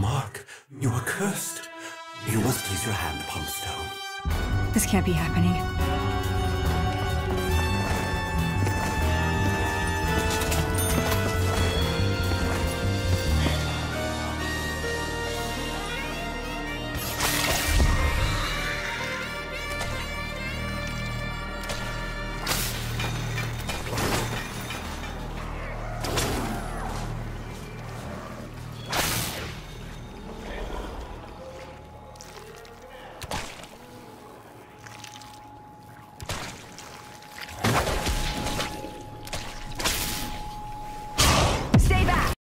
mark. You are cursed. You must place your hand upon the stone. This can't be happening.